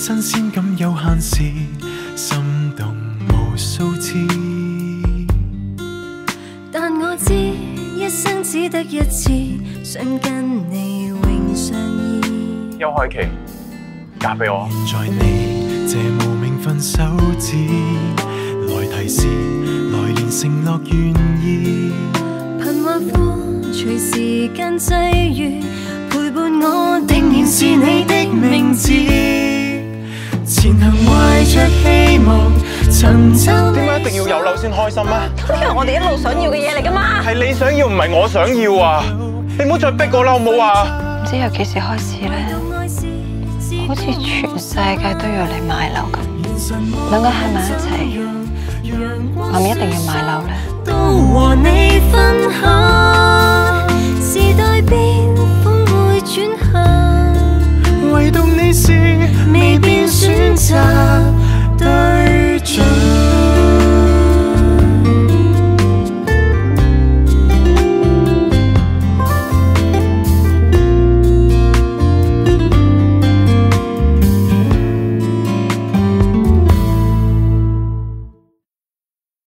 新鮮感有限時，心動無數次。 但我知一生只得一次，想跟你永相依。 邱凱琪，嫁俾我。 在你這無名分手指，來提示，來年承諾願意。 貧或富，隨時間際遇，陪伴我定然是你的名字。前行懷着希望，尋找。 點解一定要有樓先開心啊？ 呢個係我哋一路想要嘅嘢嚟㗎嘛。 係你想要，唔係我想要啊！你唔好再逼我啦，好唔好啊？ 唔知由幾時開始咧，好似全世界都要嚟買樓咁。兩個喺埋一齊，係咪一定要買樓咧？